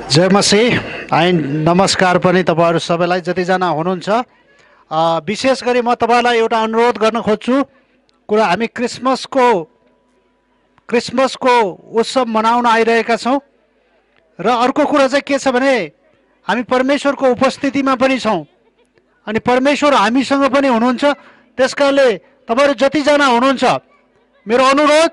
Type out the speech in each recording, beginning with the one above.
जय मसीह I नमस्कार पनि तपाईहरु सबैलाई जतिजना हुनुहुन्छ। विशेष गरी म तपाईलाई एउटा अनुरोध गर्न खोज्छु। कुरा हामी क्रिसमसको उत्सव मनाउन आइरहेका छौं र अर्को कुरा चाहिँ के छ भने हामी परमेश्वरको उपस्थितिमा पनि छौं अनि परमेश्वर हामीसँग पनि हुनुहुन्छ। त्यसकारणले तपाईहरु जतिजना हुनुहुन्छ मेरो अनुरोध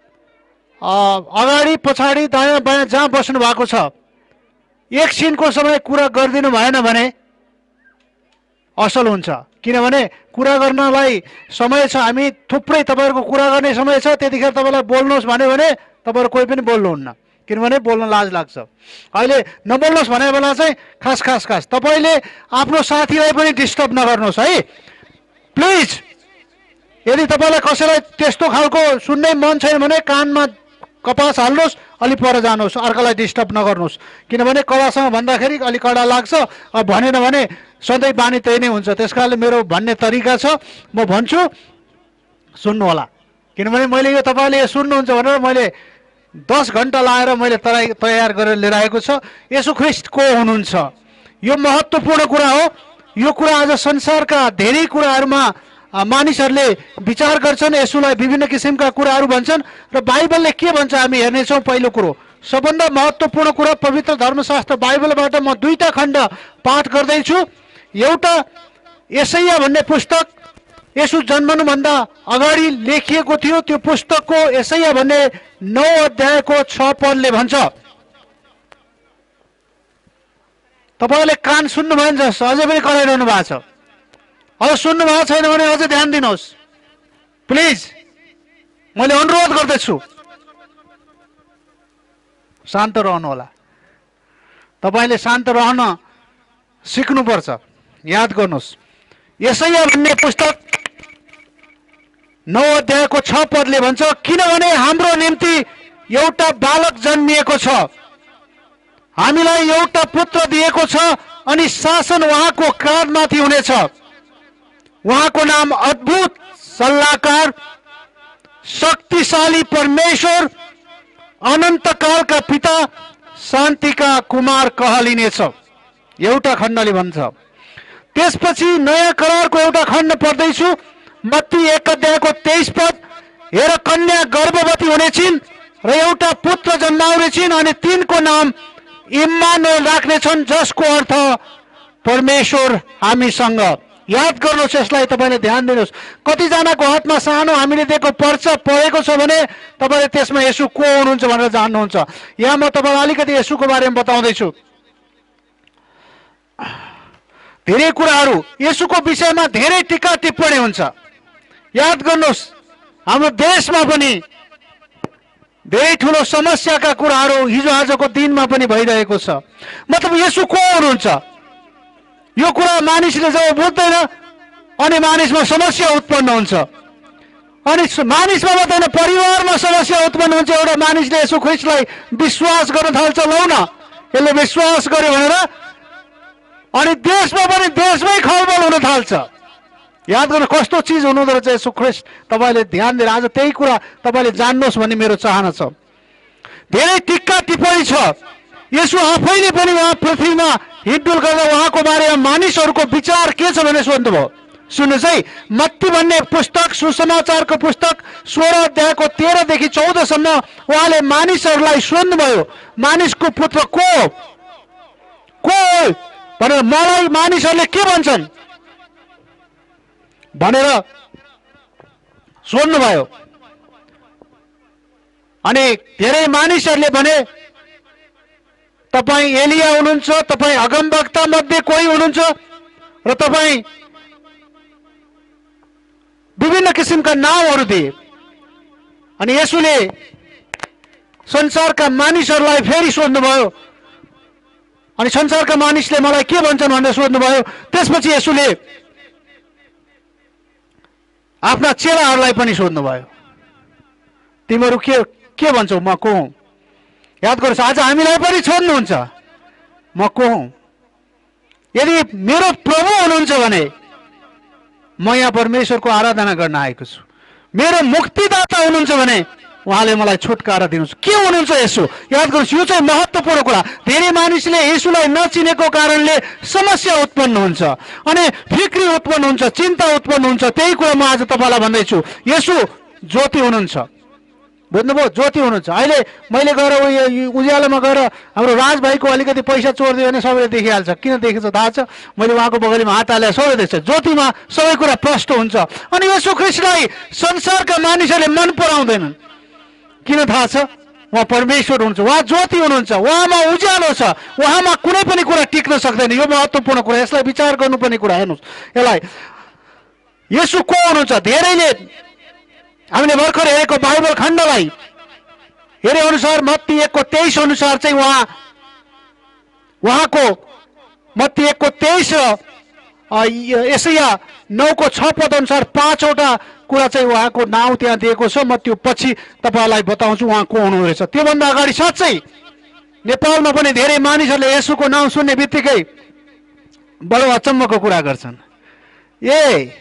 अगाडि पछाडि दायाँ बायाँ जहाँ बस्नु भएको छ एकछिनको समय कुरा गर्दिनु भएन भने असल हुन्छ। किनभने कुरा गर्नलाई समय छ, हामी थुप्रै तपाईहरुको कुरा गर्ने समय छ। त्यतिखेर तपाईलाई बोल्नुहोस् भन्यो भने तपाईहरु कोही पनि बोल्नुहुन्न, किनभने बोल्न लाज लाग्छ। अहिले नबोल्नुहोस् भने बेला चाहिँ खास तपाईले आफ्नो साथीलाई पनि डिस्टर्ब नगर्नुहोस् है प्लिज। यदि तपाईलाई कसैलाई त्यस्तो खालको सुन्नै मन छैन भने कानमा कपास हाल्नुहोस्, अलि पर जानुहोस्, अर्कालाई डिस्टर्ब नगर्नुहोस्। किनभने कडासँग भन्दाखेरि अलि कडा लाग्छ, अब भनेन भने सधैँ बानी त्यही नै हुन्छ। त्यसकारणले मेरो भन्ने तरिका छ, म भन्छु सुन्नु होला। किनभने मैले यो तपाईले यो सुन्नुहुन्छ भनेर मैले 10 घण्टा लाएर मैले तयार गरेर लिएर आएको छ। येशू ख्रीष्ट को हुनुहुन्छ यो महत्त्वपूर्ण कुरा हो। यो कुरा आज संसारका धेरै कुराहरुमा मानिसहरूले विचार गर्छन्, येशूलाई विभिन्न किसिमका कुराहरू भन्छन् र बाइबलले के भन्छ हामी हेर्नेछौँ। पहिलो कुरो सबभन्दा महत्त्वपूर्ण कुरा पवित्र धर्मशास्त्र बाइबलबाट म दुईटा खण्ड पाठ गर्दैछु। एउटा यशाया भन्ने पुस्तक येशू जन्मनुभन्दा अगाडि लेखिएको थियो। त्यो पुस्तकको यशाया भन्ने 9 अध्यायको 6 पदले भन्छ। तपाईले कान सुन्नु भएन जस्तो अझै पनि कराइरहनु भएको छ। अझ सुन्नु भएको छैन भने अझै ध्यान दिनुहोस् प्लिज, मैले अनुरोध गर्दैछु। शान्त रहनु होला, तपाईले शान्त रहन सिक्नुपर्छ। याद गर्नुहोस् यशाया भन्ने पुस्तक 9 अध्यायको 6 पदले भन्छ, किनभने हाम्रो निम्ति एउटा बालक जन्मिएको छ, हामीलाई एउटा पुत्र दिएको छ अनि शासन उहाँको काँधमाथि हुनेछ। उहाँको नाम अद्भुत सल्लाहकार, शक्तिशाली परमेश्वर, अनन्तकालका पिता, शान्तिका कुमार कहलिनेछ। एउटा खण्डले भन्छ। त्यसपछि नयाँ करारको एउटा खण्ड पढ्दैछु, मत्ती 1 अध्यायको 23 पद। हेर कन्या गर्भवती हुनेछिन् र एउटा पुत्र जन्माउनेछिन् अनि तिनको नाम इम्मानुएल राख्नेछन्, जसको अर्थ परमेश्वर हामीसँग। याद गर्नुहोस्, यसलाई तपाईले ध्यान दिनुहोस्। कतिजनाको हातमा सानो हामीले दिएको पर्चा पढेको छ भने तपाईले त्यसमा येशू को हुनुहुन्छ भनेर जान्नुहुन्छ। यहाँ म तपाईलाई अलिकति येशूको बारेमा बताउँदैछु। धेरै कुराहरू येशूको विषयमा धेरै टीका टिप्पणी हुन्छ। याद गर्नुहोस् हाम्रो देशमा पनि धेरै ठुलो समस्याका कुराहरू हिजो आजको दिनमा पनि भइरहेको छ। मतलब येशू को हुनुहुन्छ यो कुरा मानिसले जब बुझ्दैन अनि मानिसमा समस्या उत्पन्न हुन्छ। अनि मानिसमा मात्रै होइन परिवारमा समस्या उत्पन्न हुन्छ। एउटा मानिसले येशू ख्रीष्टलाई विश्वास गर्न थाल्छ, लौ न यसले विश्वास गर्यो भनेर, अनि देशमा पनि देशमै खलबल हुन थाल्छ। याद गर्नु कस्तो चिज हुनुहुँदो रहेछ येशू ख्रीष्ट। तपाईले ध्यान दिएर आज त्यही कुरा तपाईले जान्नुहोस् भन्ने मेरो चाहना छ। धेरै टिक्का टिप्पणी छ। येशू आफैले पनि उहाँ पृथ्वीमा हिँडडुल गर्दा उहाँको बारेमा मानिसहरूको विचार के छ भनेर सोध्नुभयो। सुन्नुहोस् है, मत्ती भन्ने पुस्तक सुसमाचारको पुस्तक 16 अध्यायको 13 देखि 14 सम्म उहाँले मानिसहरूलाई सोध्नुभयो, मानिसको पुत्र को भनेर मलाई मानिसहरूले के भन्छन् भनेर सोध्नुभयो। अनि धेरै मानिसहरूले भने तपाई एलिया हुनुहुन्छ, तपाई अगमवक्ता मध्ये कोही हुनुहुन्छ र तपाई विभिन्न किसिमका नामहरू दिए। अनि येशूले संसारका मानिसहरूलाई फेरि सोध्नुभयो अनि संसारका मानिसले मलाई के भन्छन् भनेर सोध्नुभयो। त्यसपछि येशूले आफ्ना चेलाहरूलाई पनि सोध्नुभयो, तिमीहरू के भन्छौ, म को हुँ? याद गर्नुहोस् आज हामीलाई पनि सोध्नुहुन्छ म को हुँ। यदि मेरो प्रभु हुनुहुन्छ भने म यहाँ परमेश्वरको आराधना गर्न आएको छु। मेरो मुक्तिदाता हुनुहुन्छ भने उहाँले मलाई छुटकारा दिनुहुन्छ। के हुनुहुन्छ येशू? याद गर्नुहोस्, यो चाहिँ महत्त्वपूर्ण कुरा। धेरै मानिसले येशूलाई नचिनेको कारणले समस्या उत्पन्न हुन्छ अनि फिक्री उत्पन्न हुन्छ, चिन्ता उत्पन्न हुन्छ। त्यही कुरा म आज तपाईँलाई भन्दैछु, येशू ज्योति हुनुहुन्छ, बुझ्नुभयो? ज्योति हुनुहुन्छ। अहिले मैले गएर उज्यालोमा गएर हाम्रो राजभाइको अलिकति पैसा चोरिदियो भने सबैले देखिहाल्छ। किन देखेछ थाहा छ? मैले उहाँको बगलीमा हात हालेर सबै देख्छ। ज्योतिमा सबै कुरा प्रष्ट हुन्छ। अनि येशू ख्रीष्टलाई संसारका मानिसहरूले मन पराउँदैनन्। किन थाहा छ? उहाँ परमेश्वर हुनुहुन्छ, उहाँ ज्योति हुनुहुन्छ, उहाँमा उज्यालो छ, उहाँमा कुनै पनि कुरा टिक्न सक्दैन। यो महत्त्वपूर्ण कुरा, यसलाई विचार गर्नुपर्ने कुरा। हेर्नुहोस् यसलाई, येशू को हुनुहुन्छ? धेरैले हामीले भर्खर हेरेको बाइबल खण्डलाई हेरे अनुसार मत्ती 1:23 अनुसार चाहिँ उहाँको मत्ती 1:23 र यशाया 9:6 पद अनुसार 5वटा कुरा चाहिँ उहाँको नाउँ त्यहाँ दिएको छ। म त्यो पछि तपाईँलाई बताउँछु उहाँ को हुनुहुँदैछ। त्योभन्दा अगाडि साँच्चै नेपालमा पनि धेरै मानिसहरूले येशूको नाउँ सुन्ने बित्तिकै बडो अचम्मको कुरा गर्छन्। ए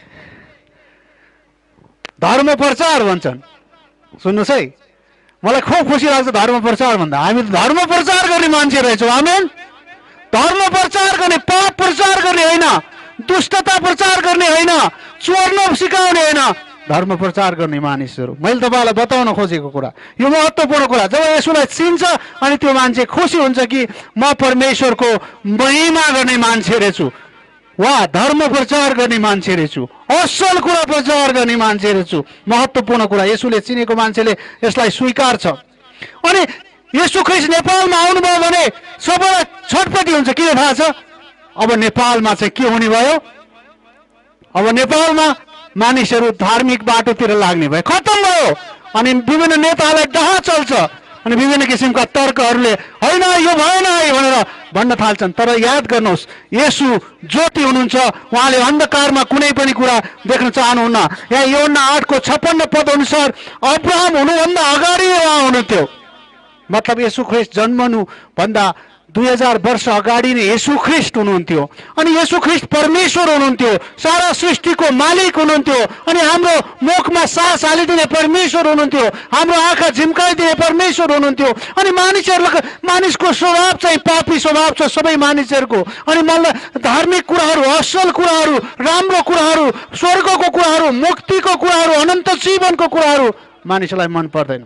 धर्म प्रचार भन्छन्। सुन्नुहोस् है, मलाई खुब खुसी लाग्छ धर्म प्रचार भन्दा। हामी धर्म प्रचार गर्ने मान्छे रहेछौँ। आमेन। धर्म प्रचार गर्ने, पाप प्रचार गर्ने होइन, दुष्टता प्रचार गर्ने होइन, चोर्न सिकाउने होइन, धर्म प्रचार गर्ने मानिसहरू। मैले तपाईँलाई बताउन खोजेको कुरा, यो महत्त्वपूर्ण कुरा। जब यसोलाई चिन्छ अनि त्यो मान्छे खुसी हुन्छ कि म परमेश्वरको महिमा गर्ने मान्छे रहेछु, वा धर्म प्रचार गर्ने मान्छे रहेछु, असल कुरा प्रचार गर्ने मान्छे रहेछु। महत्त्वपूर्ण कुरा, येशूले चिनेको मान्छेले यसलाई स्वीकार छ। अनि येशू ख्रीष्ट नेपालमा आउनुभयो भने सबैलाई छटपटी हुन्छ। किन थाहा छ? अब नेपालमा चाहिँ के हुने भयो? अब नेपालमा मानिसहरू धार्मिक बाटोतिर लाग्ने भयो, खत्तम भयो। अनि विभिन्न नेताहरूलाई डाहा चल्छ अनि विभिन्न किसिमका तर्कहरूले होइन यो भएन है भनेर भन्न थाल्छन्। तर याद गर्नुहोस्, येशू ज्योति हुनुहुन्छ। उहाँले अन्धकारमा कुनै पनि कुरा देख्न चाहनुहुन्न। यहाँ यूहन्ना 8:56 पद अनुसार अब्राहम हुनुभन्दा अगाडि उहाँ हुनुहुन्थ्यो। मतलब येशू ख्रीष्ट जन्मनु भन्दा 2000 वर्ष अगाडि नै येशू ख्रीष्ट हुनुहुन्थ्यो। अनि येशू ख्रीष्ट परमेश्वर हुनुहुन्थ्यो, सारा सृष्टिको मालिक हुनुहुन्थ्यो। अनि हाम्रो मुखमा सास हालिदिने परमेश्वर हुनुहुन्थ्यो, हाम्रो आँखा झिम्काइदिने परमेश्वर हुनुहुन्थ्यो। अनि मानिसको स्वभाव चाहिँ पापी स्वभाव छ सबै मानिसहरूको। अनि मलाई धार्मिक कुराहरू, असल कुराहरू, राम्रो कुराहरू, स्वर्गको कुराहरू, मुक्तिको कुराहरू, अनन्त जीवनको कुराहरू मानिसलाई मन पर्दैन।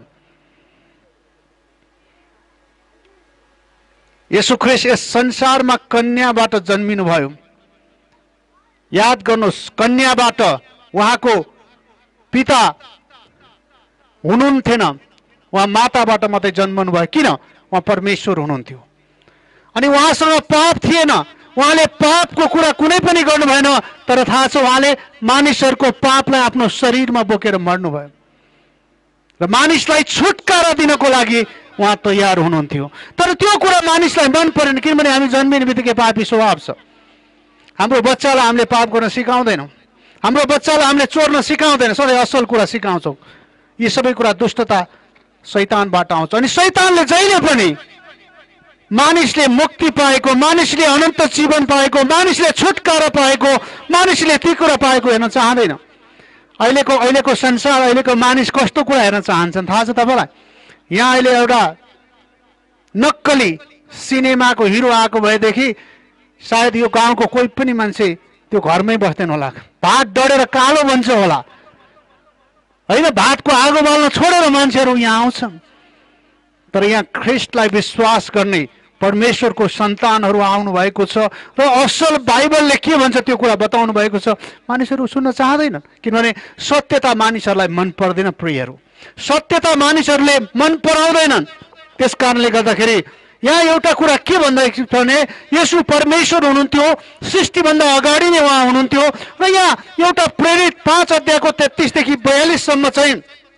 येशू ख्रीष्ट यस संसारमा कन्याबाट जन्मिनु भयो। याद गर्नुहोस्, कन्याबाट। उहाँको पिता हुनुहुन्थेन, उहाँ माताबाट मात्रै जन्मनु भयो। किन? उहाँ परमेश्वर हुनुहुन्थ्यो अनि उहाँसँग पाप थिएन। उहाँले पापको कुरा कुनै पनि गर्नु भएन। तर थाहा छ, उहाँले मानिसहरूको पापलाई आफ्नो शरीरमा बोकेर मर्नुभयो र मानिसलाई छुटकारा दिनको लागि उहाँ तयार हुनुहुन्थ्यो। तर त्यो कुरा मानिसलाई मन परेन, किनभने हामी जन्मिने बित्तिकै पापी स्वभाव छ। हाम्रो बच्चालाई हामीले पाप गर्न सिकाउँदैनौँ, हाम्रो बच्चालाई हामीले चोर्न सिकाउँदैनौँ, सधैँ असल कुरा सिकाउँछौँ। यी सबै कुरा दुष्टता शैतानबाट आउँछ। अनि शैतानले जहिले पनि मानिसले मुक्ति पाएको, मानिसले अनन्त जीवन पाएको, मानिसले छुटकारा पाएको, मानिसले ती कुरा पाएको हेर्न चाहँदैन। अहिलेको संसार, अहिलेको मानिस कस्तो कुरा हेर्न चाहन्छन् थाहा छ तपाईँलाई? यहाँ अहिले एउटा नक्कली सिनेमाको हिरो आएको भएदेखि सायद यो गाउँको कोही पनि मान्छे त्यो घरमै बस्दैन होला। भात डढेर कालो बन्छ होला, होइन? भातको आगो बाल्न छोडेर मान्छेहरू यहाँ आउँछन्। तर यहाँ ख्रीष्टलाई विश्वास गर्ने परमेश्वरको सन्तानहरू आउनु भएको छ र असल बाइबलले के भन्छ त्यो कुरा बताउनु भएको छ। मानिसहरू सुन्न चाहँदैनन्, किनभने सत्यता मानिसहरूलाई मन पर्दैन। प्रियहरू, सत्यता मानिसहरूले मन पराउँदैनन्। त्यस कारणले गर्दाखेरि यहाँ एउटा कुरा के भन्दाखेरि भने येशू परमेश्वर हुनुहुन्थ्यो, सृष्टिभन्दा अगाडि नै उहाँ हुनुहुन्थ्यो। र यहाँ एउटा प्रेरित 5 अध्यायको 33 देखि 42 सम्म चाहिँ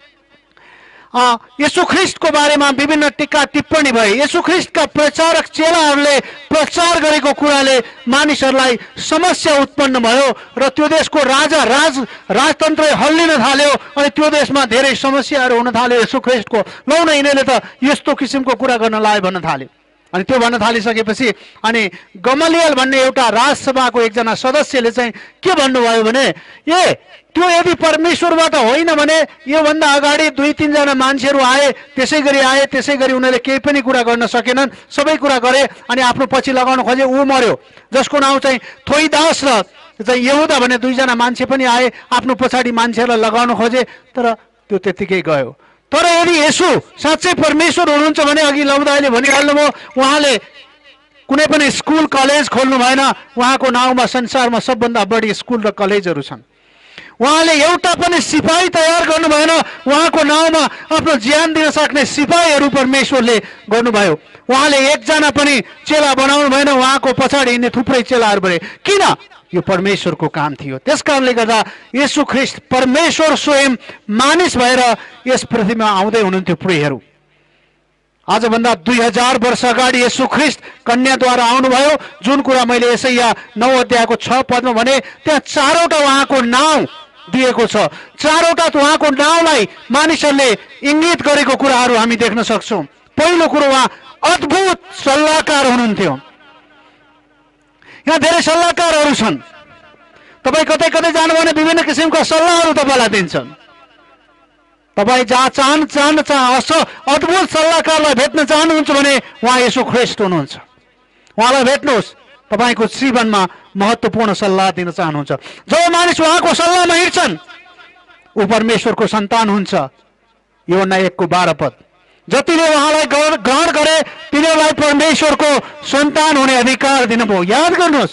येशू ख्रीष्टको बारेमा विभिन्न टीका टिप्पणी भए। येशू ख्रीष्टका प्रचारक चेलाहरूले प्रचार गरेको कुराले मानिसहरूलाई समस्या उत्पन्न भयो र त्यो देशको राजतन्त्र हल्लिन थाल्यो अनि त्यो देशमा धेरै समस्याहरू हुन थाल्यो। येशू ख्रीष्टको लौ न यिनीहरूले त यस्तो किसिमको कुरा गर्न लाए भन्न थाल्यो। अनि त्यो भन्न थालिसकेपछि अनि गमलियल भन्ने एउटा राजसभाको एकजना सदस्यले चाहिँ के भन्नुभयो भने त्यो यदि परमेश्वरबाट होइन भने योभन्दा अगाडि 2-3 जना मान्छेहरू आए, त्यसै गरी उनीहरूले केही पनि कुरा गर्न सकेनन्, सबै कुरा गरे अनि आफ्नो पछि लगाउन खोजे, ऊ मर्यो, जसको नाउँ चाहिँ थोइदास र चाहिँ यहुदा भन्ने 2 जना मान्छे पनि आए, आफ्नो पछाडि मान्छेहरूलाई लगाउन खोजे, तर त्यो त्यतिकै गयो। तर यदि येशू साँच्चै परमेश्वर हुनुहुन्छ भने अघि लौदाले भनिहाल्नुभयो, उहाँले कुनै पनि स्कुल कलेज खोल्नु भएन, उहाँको नाउँमा संसारमा सबभन्दा बढी स्कुल र कलेजहरू छन्। उहाँले एउटा पनि सिपाही तयार गर्नु भएन, उहाँको नाउँमा आफ्नो ज्यान दिन सक्ने सिपाहीहरू परमेश्वरले गर्नुभयो। उहाँले एकजना पनि चेला बनाउनु भएन, उहाँको पछाडि हिँड्ने थुप्रै चेलाहरू बने। किन? यो परमेश्वरको काम थियो। त्यसकारणले गर्दा येशू ख्रीष्ट परमेश्वर स्वयं मानिस भएर यस पृथ्वीमा आउँदै हुनुहुन्थ्यो। प्रियहरू, आजभन्दा 2000 वर्ष अगाडि येशू ख्रीष्ट कन्याद्वारा आउनुभयो। जुन कुरा मैले यसैया 9 अध्यायको 6 पदमा भने, त्यहाँ 4वटा उहाँको नाउँ दिएको छ। 4वटा उहाँको नाउँलाई मानिसहरूले इङ्गित गरेको कुराहरू हामी देख्न सक्छौँ। पहिलो कुरो, उहाँ अद्भुत सल्लाहकार हुनुहुन्थ्यो। यहाँ धेरै सल्लाहकारहरू छन्। तपाईँ कतै कतै जानु भने विभिन्न किसिमका सल्लाहहरू तपाईँलाई दिन्छन्। तपाईँ जहाँ अद्भुत सल्लाहकारलाई भेट्न चाहनुहुन्छ भने उहाँ येशू ख्रीष्ट हुनुहुन्छ। उहाँलाई भेट्नुहोस्, तपाईँको जीवनमा महत्त्वपूर्ण सल्लाह दिन चाहनुहुन्छ। जो मानिस उहाँको सल्लाहमा हिँड्छन् ऊ परमेश्वरको सन्तान हुन्छ। यूहन्ना 1:12 पद। जतिले उहाँलाई ग्रहण गरे तिनीहरूलाई परमेश्वरको सन्तान हुने अधिकार दिनुभयो। याद गर्नुहोस्,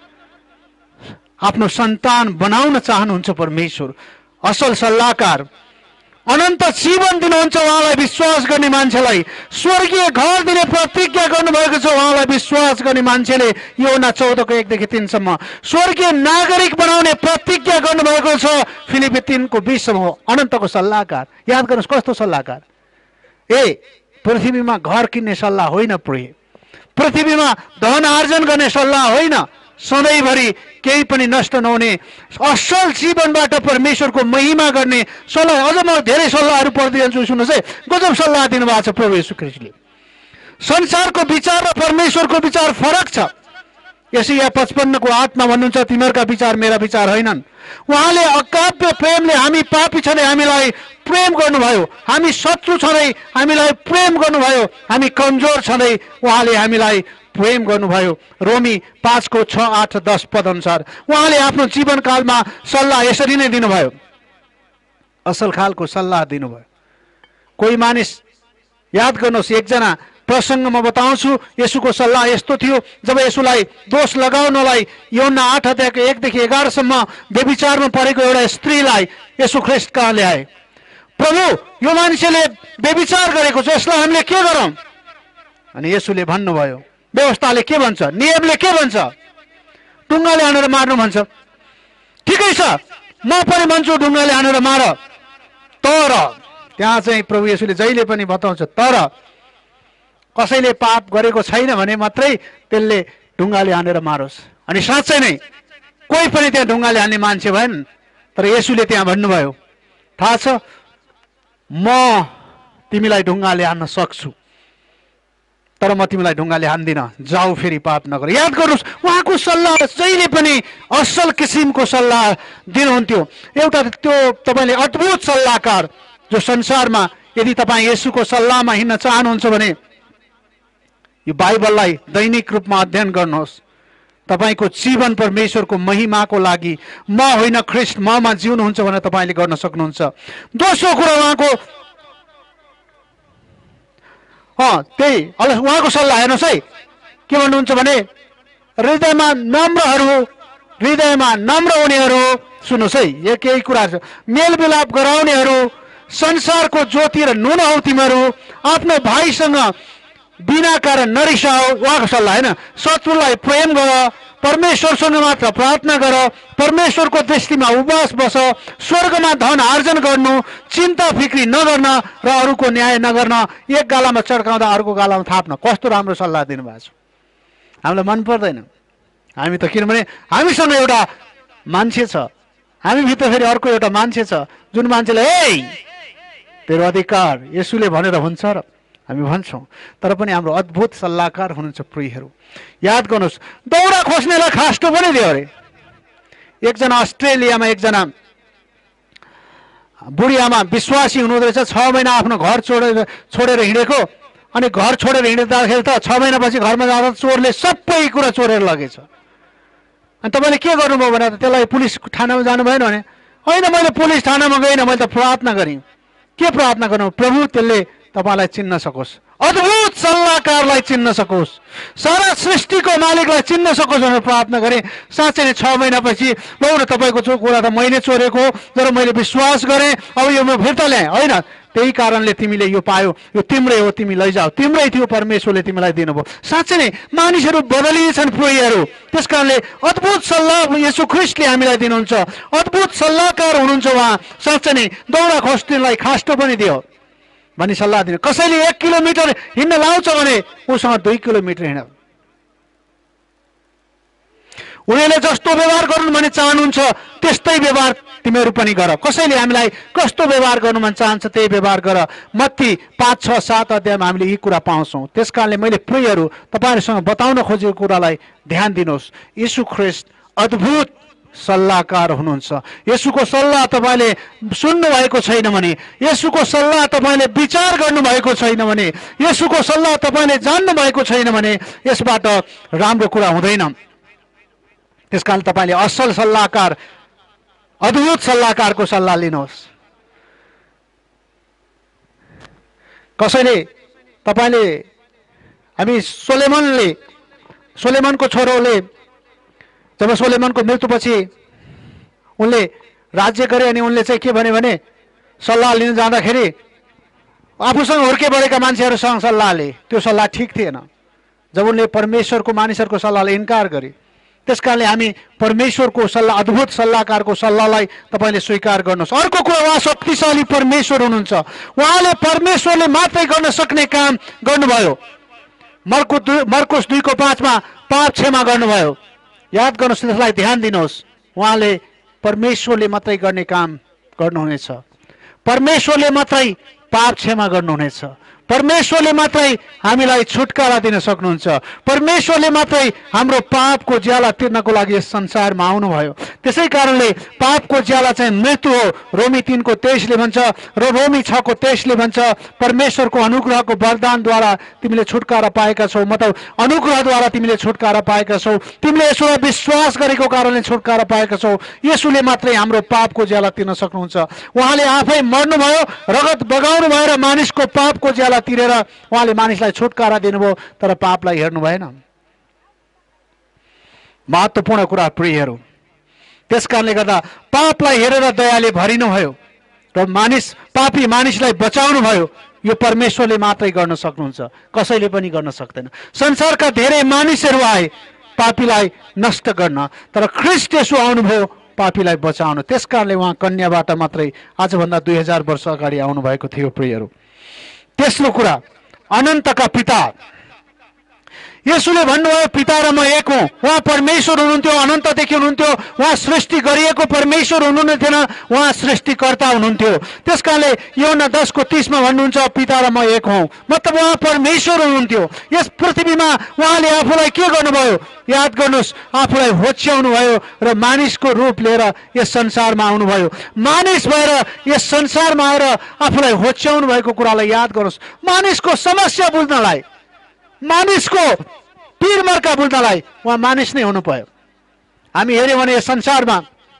आफ्नो सन्तान बनाउन चाहनुहुन्छ परमेश्वर। असल सल्लाहकार, अनन्त जीवन दिनुहुन्छ उहाँलाई विश्वास गर्ने मान्छेलाई। स्वर्गीय घर दिने प्रतिज्ञा गर्नुभएको छ उहाँलाई विश्वास गर्ने मान्छेले। यूहन्ना 14:1-3 सम्म। स्वर्गीय नागरिक बनाउने प्रतिज्ञा गर्नुभएको छ फिलिपी 3:20 सम्म। अनन्तको सल्लाहकार। याद गर्नुहोस्, कस्तो सल्लाहकार। पृथ्वीमा घर किन्ने सल्लाह होइन प्रिय, पृथ्वीमा धन आर्जन गर्ने सल्लाह होइन, सधैँभरि केही पनि नष्ट नहुने असल जीवनबाट परमेश्वरको महिमा गर्ने सल्लाह। अझ म धेरै सल्लाहहरू पढ्दै जान्छु, सुन्नुहोस् है। गजब सल्लाह दिनुभएको छ प्रभु येशू ख्रीष्टले। संसारको विचार र परमेश्वरको विचार फरक छ। यशाया 55:8 भन्नुहुन्छ, तिमीहरूका विचार मेरा विचार होइनन्। उहाँले अकाव्य प्रेमले हामी पापी छँदै हामीलाई प्रेम गर्नुभयो, हामी शत्रु छँदै हामीलाई प्रेम गर्नुभयो, हामी कमजोर छँदै उहाँले हामीलाई प्रेम गर्नुभयो। रोमी 5:6-8-10 पद अनुसार उहाँले आफ्नो जीवनकालमा सल्लाह यसरी नै दिनुभयो। असल खालको सल्लाह दिनुभयो। कोही मानिस, याद गर्नुहोस्, एकजना प्रसङ्ग म बताउँछु। येशूको सल्लाह यस्तो थियो, जब येशूलाई दोष लगाउनलाई यूहन्ना 8:1-11 सम्म व्यभिचारमा परेको एउटा स्त्रीलाई येशू ख्रीष्ट कहाँ ल्याए। प्रभु, यो मान्छेले व्यभिचार गरेको छ, यसलाई हामीले के गरौँ? अनि येशूले भन्नुभयो, व्यवस्थाले के भन्छ, नियमले के भन्छ? ढुङ्गाले हानेर मार्नु भन्छ। ठिकै छ, म पनि भन्छु ढुङ्गाले हानेर मार। तर त्यहाँ चाहिँ प्रभु येशूले जहिले पनि बताउँछ, तर कसैले पाप गरेको छैन भने मात्रै त्यसले ढुङ्गाले हानेर मारोस्। अनि साँच्चै नै कोही पनि त्यहाँ ढुङ्गाले हान्ने मान्छे भएन। तर येशूले त्यहाँ भन्नुभयो, थाहा छ, म तिमीलाई ढुङ्गाले हान्न सक्छु, तर म तिमीलाई ढुङ्गाले हान्दिनँ, जाऊ फेरि पाप नगर। याद गर्नुहोस्, उहाँको सल्लाह जहिले पनि असल किसिमको सल्लाह दिनुहुन्थ्यो। एउटा त्यो तपाईँले अद्भुत सल्लाहकार जो संसारमा, यदि तपाईँ येशूको सल्लाहमा हिँड्न चाहनुहुन्छ भने यो बाइबललाई दैनिक रूपमा अध्ययन गर्नुहोस्। तपाईँको जीवन परमेश्वरको महिमाको लागि, म होइन ख्रीष्ट ममा जिउनुहुन्छ भनेर तपाईँले गर्न सक्नुहुन्छ। दोस्रो कुरा उहाँको त्यही उहाँको सल्लाह हेर्नुहोस् है, के भन्नुहुन्छ भने हृदयमा नम्र हुनेहरू, सुन्नुहोस् है, यो केही कुरा छ, मेलमिलाप गराउनेहरू, संसारको ज्योति र नुन हौ तिमीहरू, आफ्नो भाइसँग बिना कारण नरिसाओ। उहाँको सल्लाह होइन। शत्रुलाई प्रेम गर, परमेश्वरसँग मात्र प्रार्थना गर, परमेश्वरको दृष्टिमा उपवास बस, स्वर्गमा धन आर्जन गर्नु, चिन्ता फिक्री नगर्न र अरूको न्याय नगर्न, एक गालामा चड्काउँदा अर्को गालामा थाप्न। कस्तो राम्रो सल्लाह दिनुभएको छ। हामीलाई मन पर्दैन। हामी त किनभने हामीसँग एउटा मान्छे छ, हामीभित्र फेरि अर्को एउटा मान्छे छ, जुन मान्छेले तेरो अधिकार येशूले भनेर हुन्छ र हामी भन्छौँ, तर पनि हाम्रो अद्भुत सल्लाहकार हुनुहुन्छ प्रियहरू। याद गर्नुहोस्, दाउरा खोज्नेलाई खास्टो पनि दियो अरे। एकजना अस्ट्रेलियामा एकजना बुढी आमा विश्वासी हुनुहुँदो रहेछ, 6 महिना आफ्नो घर छोडेर हिँडेको, अनि घर छोडेर हिँड्दाखेरि त 6 महिनापछि घरमा जाँदा चोरले सबै कुरा चोरेर लगेछ। अनि तपाईँले के गर्नुभयो भने त त्यसलाई पुलिस थानामा जानु भएन भने? होइन, मैले पुलिस थानामा गइनँ, मैले त प्रार्थना गरेँ। के प्रार्थना गर्नु? प्रभु त्यसले तपाईँलाई चिन्न सकोस्, अद्भुत सल्लाहकारलाई चिन्न सकोस्, सारा सृष्टिको मालिकलाई चिन्न सकोस् भनेर प्रार्थना गरेँ। साँच्चै नै 6 महिनापछि लौ न तपाईँको कुरा त मैले चोरेको हो, तर मैले विश्वास गरेँ, अब यो म फिर्ता ल्याएँ। होइन, त्यही कारणले तिमीले यो पायो, यो तिम्रै हो, तिमी लैजाऊ, तिम्रै थियो, परमेश्वरले तिमीलाई दिनुभयो। साँच्चै नै मानिसहरू बदलिन्छन् प्रियहरू। त्यस कारणले अद्भुत सल्लाह येशू ख्रीष्टले हामीलाई दिनुहुन्छ, अद्भुत सल्लाहकार हुनुहुन्छ उहाँ। साँच्चै नै दाउरा खोज्नेलाई खास्टो पनि दियो भनी सल्लाह दिनु। कसैले 1 किलोमिटर हिँड्न लाउँछ भने उसँग 2 किलोमिटर हिँड। उनीहरूले जस्तो व्यवहार गर्नु भने चाहनुहुन्छ त्यस्तै व्यवहार तिमीहरू पनि गर। कसैले हामीलाई कस्तो व्यवहार गर्नु मन चाहन्छ त्यही व्यवहार गर। मत्ती 5, 6, 7 अध्यायमा हामीले यी कुरा पाउँछौँ। त्यस कारणले मैले प्रियहरू तपाईँहरूसँग बताउन खोजेको कुरालाई ध्यान दिनुहोस्। येशू ख्रीष्ट अद्भुत सल्लाहकार हुनुहुन्छ। येशूको सल्लाह तपाईँले सुन्नु भएको छैन भने, येशूको सल्लाह तपाईँले विचार गर्नुभएको छैन भने, येशूको सल्लाह तपाईँले जान्नु भएको छैन भने यसबाट राम्रो कुरा हुँदैन। त्यसकारण तपाईँले असल सल्लाहकार, अद्भुत सल्लाहकारको सल्लाह लिनुहोस्। कसैले तपाईँले हामी सोलेमनको छोरोले जब सोलेमनको मृत्युपछि उनले राज्य गरे अनि उनले चाहिँ के भने सल्लाह लिन जाँदाखेरि आफूसँग हुर्के बढेका मान्छेहरूसँग सल्लाह लिए। त्यो सल्लाह ठिक थिएन। जब उनले परमेश्वरको मानिसहरूको सल्लाहलाई इन्कार गरे। त्यसकारणले हामी परमेश्वरको सल्लाह, अद्भुत सल्लाहकारको सल्लाहलाई तपाईँले स्वीकार गर्नुहोस्। अर्को कुरा, उहाँ शक्तिशाली परमेश्वर हुनुहुन्छ। उहाँले परमेश्वरले मात्रै गर्न सक्ने काम गर्नुभयो। मर्कुस 2:5 पाप क्षमा गर्नुभयो। याद गर्नुहोस्, त्यसलाई ध्यान दिनुहोस्। उहाँले परमेश्वरले मात्रै गर्ने काम गर्नुहुनेछ। परमेश्वरले मात्रै पाप क्षमा गर्नुहुनेछ। परमेश्वरले मात्रै हामीलाई छुटकारा दिन सक्नुहुन्छ। परमेश्वरले मात्रै हाम्रो पापको ज्याला तिर्नको लागि यस संसारमा आउनुभयो। त्यसै कारणले पापको ज्याला चाहिँ मृत्यु हो। रोमी 3:23 भन्छ र रोमी 6:23 भन्छ परमेश्वरको अनुग्रहको वरदानद्वारा तिमीले छुटकारा पाएका छौ। मतलब अनुग्रहद्वारा तिमीले छुटकारा पाएका छौ। तिमीले यसोलाई विश्वास गरेको कारणले छुटकारा पाएका छौ। यसुले मात्रै हाम्रो पापको ज्याला तिर्न सक्नुहुन्छ। उहाँले आफै मर्नुभयो, रगत बगाउनु भयो र मानिसको पापको ज्याला तिरेर उहाँले मानिसलाई छुटकारा दिनुभयो, तर पापलाई हेर्नु भएन। महत्त्वपूर्ण कुरा प्रियहरू। त्यसकारणले गर्दा पापलाई हेरेर दयाले भरिनुभयो र पापी मानिसलाई बचाउनु भयो। यो परमेश्वरले मात्रै गर्न सक्नुहुन्छ, कसैले पनि गर्न सक्दैन। संसारका धेरै मानिसहरू आए पापीलाई नष्ट गर्न, तर ख्रीष्ट येशू आउनुभयो पापीलाई बचाउन। त्यसकारणले उहाँ कन्याबाट मात्रै आजभन्दा 2000 वर्ष अगाडि आउनुभएको थियो प्रियहरू। तेस्रो कुरा, अनन्तका पिता। येशूले भन्नुभयो पिता र म एक हुँ। उहाँ परमेश्वर हुनुहुन्थ्यो, अनन्तदेखि हुनुहुन्थ्यो। उहाँ सृष्टि गरिएको परमेश्वर हुनुहुने थिएन, उहाँ सृष्टिकर्ता हुनुहुन्थ्यो। त्यसकारणले यूहन्ना 10:30 भन्नुहुन्छ पिता र म एक हुँ। मतलब उहाँ परमेश्वर हुनुहुन्थ्यो। यस पृथ्वीमा उहाँले आफूलाई के गर्नुभयो? याद गर्नुहोस्, आफूलाई होच्याउनु भयो र मानिसको रूप लिएर यस संसारमा आउनुभयो। मानिस भएर यस संसारमा आएर आफूलाई होच्याउनु भएको कुरालाई याद गर्नुहोस्। मानिसको समस्या बुझ्नलाई, मानिसको पीरमर्का बुझ्नलाई उहाँ मानिस नै हुनु पर्यो। हामी हेऱ्यौँ भने यस संसारमा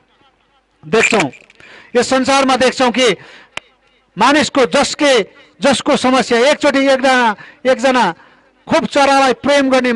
देख्छौँ कि मानिसको जसको समस्या, एकचोटि एकजना खुब चरालाई प्रेम गर्ने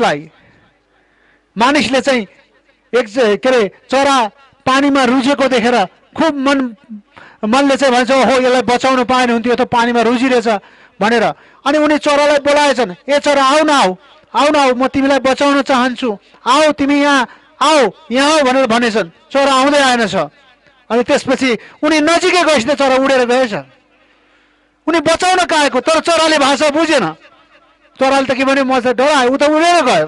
मानिसले चाहिँ चरा पानीमा रुझेको देखेर खुब मनले चाहिँ भन्छ हो यसलाई बचाउन पाएन हुन्थ्यो, त पानीमा रुझिरहेछ भनेर। अनि उनी चरालाई बोलाएछन्, ए चरा आऊ न आऊ, म तिमीलाई बचाउन चाहन्छु, आऊ तिमी यहाँ आऊ भनेर भनेछन्। चरा आउँदै आएनछ। अनि त्यसपछि उनी नजिकै गएपछि चरा उडेर गएछ। उनी बचाउन गएको, तर चराले भाषा बुझेन। चराले त के भन्यो, म चाहिँ डराएँ, ऊ त उडेर गयो।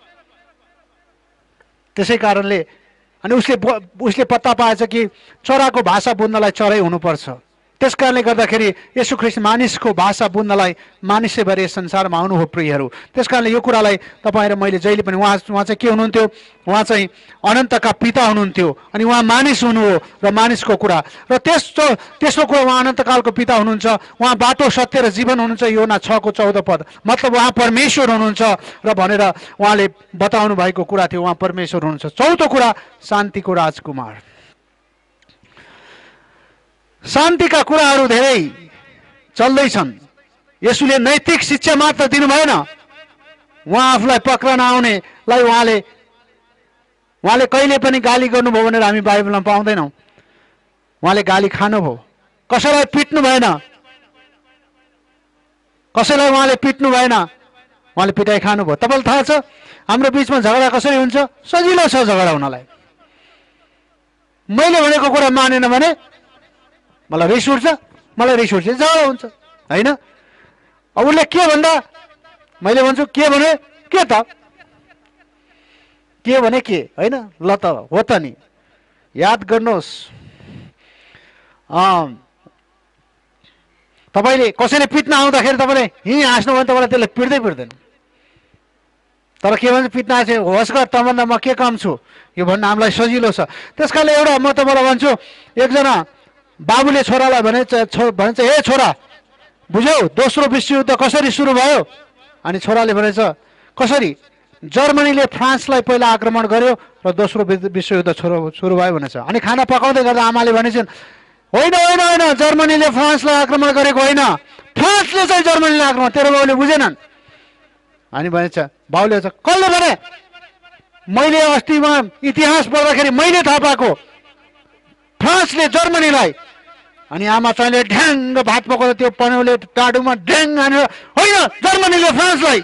त्यसै कारणले अनि उसले पत्ता पाएछ कि चराको भाषा बुझ्नलाई चरै हुनुपर्छ। त्यसकारणले गर्दाखेरि येशू ख्रीष्ट मानिसको भाषा बुझ्नलाई मानिसै भएर यस संसारमा आउनुभयो प्रियहरू। त्यसकारणले यो कुरालाई तपाईँ र मैले जहिले पनि उहाँ चाहिँ के हुनुहुन्थ्यो, उहाँ चाहिँ अनन्तका पिता हुनुहुन्थ्यो अनि उहाँ मानिस हुनुभयो र मानिसको कुरा र तेस्रो कुरा उहाँ अनन्तकालको पिता हुनुहुन्छ, उहाँ बाटो सत्य र जीवन हुनुहुन्छ, योना 6:14 पद, मतलब उहाँ परमेश्वर हुनुहुन्छ र भनेर उहाँले बताउनु भएको कुरा थियो, उहाँ परमेश्वर हुनुहुन्छ। चौथो कुरा शान्तिको राजकुमार। शान्तिका कुराहरू धेरै चल्दैछन्। येशूले नैतिक शिक्षा मात्र दिनु भएन, उहाँ आफूलाई पक्रन आउनेलाई उहाँले कहिले पनि गाली गर्नुभयो भनेर हामी बाइबलमा पाउँदैनौँ। उहाँले गाली खानुभयो, कसैलाई पिट्नु भएन, कसैलाई उहाँले पिट्नु भएन, उहाँले पिटाइ खानुभयो। तपाईँलाई थाहा छ हाम्रो बिचमा झगडा कसरी हुन्छ? सजिलो छ झगडा हुनलाई। मैले भनेको कुरा मानेन भने मलाई रिस उठ्छ, झगडा हुन्छ होइन। अब उसले के भन्दा मैले भन्छु के भने के त, के भने के होइन, ल त हो त नि। याद गर्नुहोस्, तपाईँले कसैले पिट्न आउँदाखेरि तपाईँले हाँस्नु भने तपाईँलाई त्यसले पिट्दैन। तर के भन्छ, पिट्न आएको होस् गर, तँभन्दा म के काम छु, यो भन्न हामीलाई सजिलो छ। त्यसकारणले एउटा म तपाईँलाई भन्छु, एकजना बाबुले छोरालाई भन्छ हे छोरा बुझ्यौ दोस्रो विश्वयुद्ध कसरी सुरु भयो? अनि छोराले भनेछ कसरी? जर्मनीले फ्रान्सलाई पहिला आक्रमण गर्यो र दोस्रो विश्वयुद्ध सुरु भयो भनेछ। अनि खाना पकाउँदै गर्दा आमाले भनेछन् होइन होइन होइन, जर्मनीले फ्रान्सलाई आक्रमण गरेको होइन, फ्रान्सले चाहिँ जर्मनीलाई आक्रमण, तेरो बाउले बुझेनन्। अनि भनेछ बाउले भन्छ कसले भने? मैले अस्तिमा इतिहास पढ्दाखेरि मैले थाहा पाएको, फ्रान्सले जर्मनीलाई। अनि आमा चाहिँले ढ्याङ्ग भात पकाउँदा त्यो पन्युले टाडुमा ढ्याङ हानेर होइन जर्मनीले फ्रान्सलाई।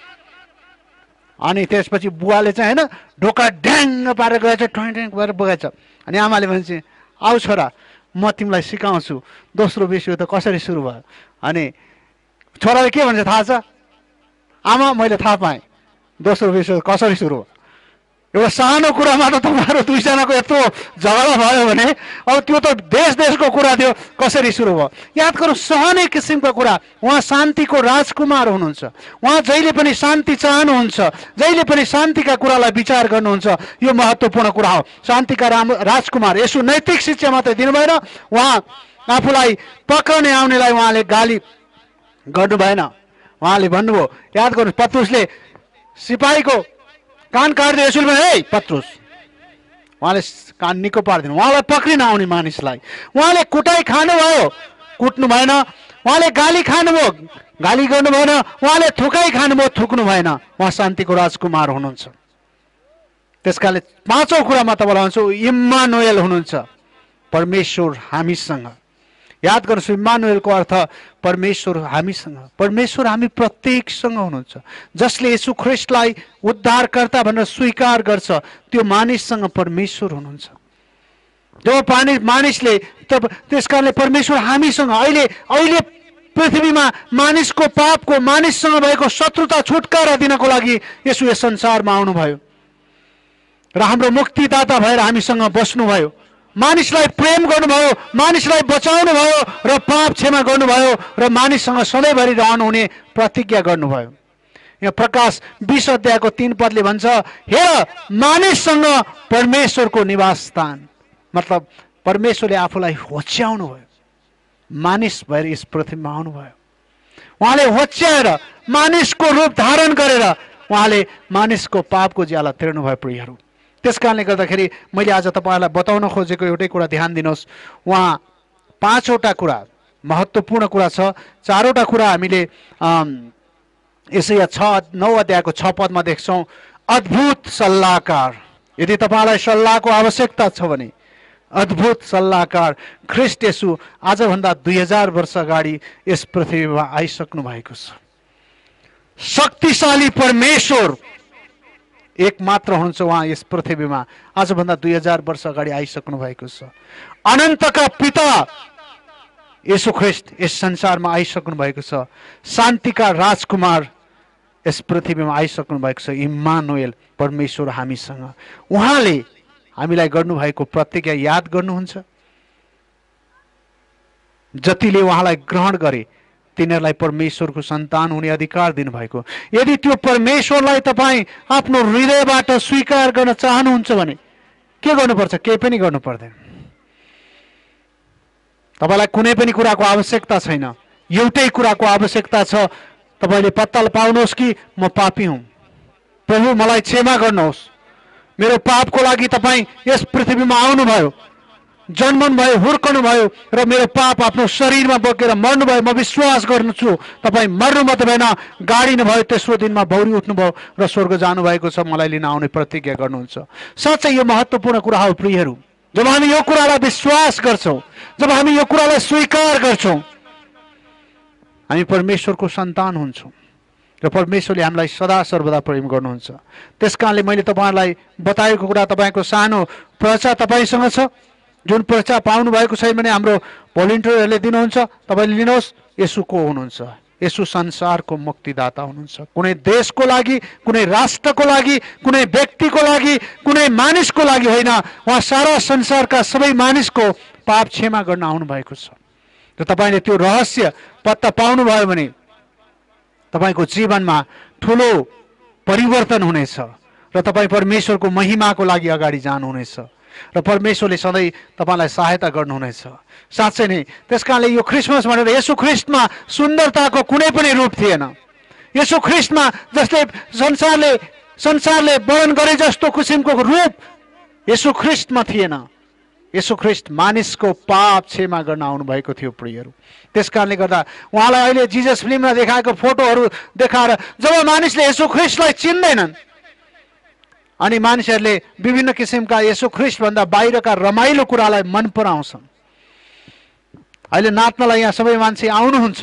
अनि त्यसपछि बुवाले चाहिँ होइन ढोका ढ्याङ्ग पारेर गएछ, ठ्याङ पारेर बगाएछ। अनि आमाले भन्छ आऊ छोरा म तिमीलाई सिकाउँछु दोस्रो विश्वयुद्ध कसरी सुरु भयो। अनि छोराले के भन्छ थाहा छ? आमा मैले थाहा पाएँ दोस्रो विश्वयुद्ध कसरी सुरु भयो। एउटा सानो कुरामा त तपाईँहरू दुईजनाको यत्रो झगडा भयो भने अब त्यो त देशको कुरा थियो, कसरी सुरु भयो। याद गरौँ सहने किसिमको कुरा। उहाँ शान्तिको राजकुमार हुनुहुन्छ, उहाँ जहिले पनि शान्ति चाहनुहुन्छ, जहिले पनि शान्तिका कुरालाई विचार गर्नुहुन्छ। यो महत्त्वपूर्ण कुरा हो। शान्तिका राजकुमार यसो नैतिक शिक्षा मात्रै दिनु भएन, उहाँ आफूलाई पक्रने आउनेलाई उहाँले गाली गर्नु भएन। उहाँले भन्नुभयो, याद गर्नुहोस् पत्रुसले सिपाहीको कान काट्दै यसुले भने हे पत्रुस, उहाँले कान निको पारिदिनु, उहाँलाई पक्रिन आउने मानिसलाई उहाँले कुटाइ खानुभयो, कुट्नु भएन। उहाँले गाली खानुभयो, गाली गर्नु भएन। उहाँले थुकाइ खानुभयो, थुक्नु भएन। उहाँ शान्तिको राजकुमार हुनुहुन्छ। त्यसकारणले पाँचौँ कुरामा तपाईँलाई भन्छु इम्मानुएल हुनुहुन्छ, परमेश्वर हामीसँग। याद गर्नुहोस् इम्मानुएलको अर्थ परमेश्वर हामीसँग, परमेश्वर हामी प्रत्येकसँग हुनुहुन्छ। जसले येशू ख्रीष्टलाई उद्धारकर्ता भनेर स्वीकार गर्छ त्यो मानिससँग परमेश्वर हुनुहुन्छ। जब मानिसले त्यसकारणले परमेश्वर हामीसँग अहिले पृथ्वीमा मानिसको पापको मानिससँग भएको शत्रुता छुटकारा दिनको लागि येशू यस संसारमा आउनुभयो र हाम्रो मुक्तिदाता भएर हामीसँग बस्नुभयो। मानिसलाई प्रेम गर्नुभयो, मानिसलाई बचाउनु भयो र पाप क्षमा गर्नुभयो र मानिससँग सधैँभरि रहनुहुने प्रतिज्ञा गर्नुभयो। यहाँ प्रकाश 20:3 भन्छ हेर मानिससँग परमेश्वरको निवास स्थान, मतलब परमेश्वरले आफूलाई होच्याउनु भयो, मानिस भएर यस पृथ्वीमा आउनुभयो। उहाँले होच्याएर मानिसको रूप धारण गरेर उहाँले मानिसको पापको ज्याला तिर्नुभयो प्रियहरू। त्यसकारणले गर्दाखेरि मैले आज तपाईँहरूलाई बताउन खोजेको एउटै कुरा ध्यान दिनुहोस्, उहाँ पाँचवटा कुरा महत्त्वपूर्ण कुरा छ। चारवटा कुरा हामीले यसैया 9:6 देख्छौँ। अद्भुत सल्लाहकार, यदि तपाईँलाई सल्लाहको आवश्यकता छ भने अद्भुत सल्लाहकार ख्रीष्ट येशू आजभन्दा 2000 वर्ष अगाडि यस पृथ्वीमा आइसक्नु भएको छ। शक्तिशाली परमेश्वर एक मात्र हुनुहुन्छ, उहाँ यस पृथ्वीमा आजभन्दा 2000 वर्ष अगाडि आइसक्नु भएको छ। अनन्तका पिता येशू ख्रीष्ट यस संसारमा आइसक्नु भएको छ। शान्तिका राजकुमार यस पृथ्वीमा आइसक्नु भएको छ। इम्मानुएल परमेश्वर हामीसँग। उहाँले हामीलाई गर्नुभएको प्रतिज्ञा याद गर्नुहुन्छ? जतिले उहाँलाई ग्रहण गरे तिनीहरूलाई परमेश्वरको सन्तान हुने अधिकार दिनुभएको। यदि त्यो परमेश्वरलाई तपाईँ आफ्नो हृदयबाट स्वीकार गर्न चाहनुहुन्छ भने के गर्नुपर्छ? केही पनि गर्नु पर्दैन। तपाईँलाई कुनै पनि कुराको आवश्यकता छैन। एउटै कुराको आवश्यकता छ, तपाईँले पत्ता पाउनुहोस् कि म पापी हुँ, प्रभु मलाई क्षमा गर्नुहोस्। मेरो पापको लागि तपाईँ यस पृथ्वीमा आउनुभयो, जन्मनुभयो, हुर्कनुभयो र मेरो पाप आफ्नो शरीरमा बोकेर मर्नुभयो। म विश्वास गर्छु तपाईँ मर्नु मात्र भएन, गाडिनुभयो, तेस्रो दिनमा बौरी उठ्नुभयो र स्वर्ग जानुभएको छ, मलाई लिन आउने प्रतिज्ञा गर्नुहुन्छ। साँच्चै यो महत्त्वपूर्ण कुरा हो प्रियहरू। जब हामी यो कुरालाई विश्वास गर्छौँ, जब हामी यो कुरालाई स्वीकार गर्छौँ, हामी परमेश्वरको सन्तान हुन्छौँ र परमेश्वरले हामीलाई सदा सर्वदा प्रेम गर्नुहुन्छ। त्यस कारणले मैले तपाईँहरूलाई बताएको कुरा, तपाईँको सानो पर्चा तपाईँसँग छ, जुन पर्चा पाउनु भएको छैन भने हाम्रो भोलिन्टियरहरूले दिनुहुन्छ, तपाईँले लिनुहोस्। यसु को हुनुहुन्छ? यसु संसारको मुक्तिदाता हुनुहुन्छ। कुनै देशको लागि, कुनै राष्ट्रको लागि, कुनै व्यक्तिको लागि, कुनै मानिसको लागि होइन, उहाँ सारा संसारका सबै मानिसको पाप क्षमा गर्न आउनुभएको छ। र तपाईँले त्यो रहस्य पत्ता पाउनुभयो भने तपाईँको जीवनमा ठुलो परिवर्तन हुनेछ र तपाईँ परमेश्वरको महिमाको लागि अगाडि जानुहुनेछ र परमेश्वरले सधैँ तपाईँलाई सहायता गर्नुहुनेछ। साँच्चै नै त्यस कारणले यो क्रिसमस भनेर यसु ख्रिस्टमा सुन्दरताको कुनै पनि रूप थिएन। यसु ख्रिस्टमा जस्तै संसारले वर्णन गरे जस्तो किसिमको रूप यसु ख्रिस्टमा थिएन। यसु ख्रिस्ट मानिसको पाप क्षमा गर्न आउनुभएको थियो प्रियहरू। त्यस कारणले गर्दा उहाँलाई अहिले जिजस फिल्ममा देखाएको फोटोहरू देखाएर जब मानिसले यसु ख्रिस्टलाई चिन्दैनन् अनि मानिसहरूले विभिन्न किसिमका यसु ख्रिस्टभन्दा बाहिरका रमाइलो कुरालाई मन पराउँछन्। अहिले नाच्नलाई यहाँ सबै मान्छे आउनुहुन्छ,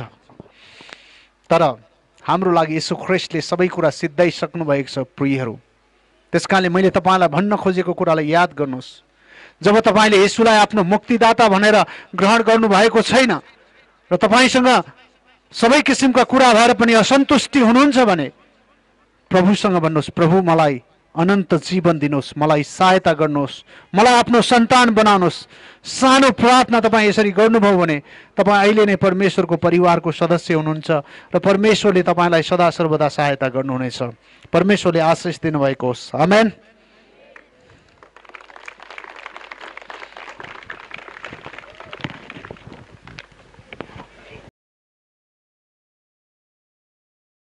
तर हाम्रो लागि यसु ख्रिस्टले सबै कुरा सिद्धाइसक्नु भएको छ प्रियहरू। त्यस कारणले मैले तपाईँलाई भन्न खोजेको कुरालाई याद गर्नुहोस्। जब तपाईँले यसुलाई आफ्नो मुक्तिदाता भनेर ग्रहण गर्नुभएको छैन र तपाईँसँग सबै किसिमका कुरा भएर पनि असन्तुष्टि हुनुहुन्छ भने प्रभुसँग भन्नुहोस्, प्रभु मलाई अनन्त जीवन दिनुहोस्, मलाई सहायता गर्नुहोस्, मलाई आफ्नो सन्तान बनाउनुहोस्। सानो प्रार्थना तपाईँ यसरी गर्नुभयो भने तपाईँ अहिले नै परमेश्वरको परिवारको सदस्य हुनुहुन्छ र परमेश्वरले तपाईँलाई सदा सर्वदा सहायता गर्नुहुनेछ। परमेश्वरले आशिष दिनुभएको होस्। आमेन।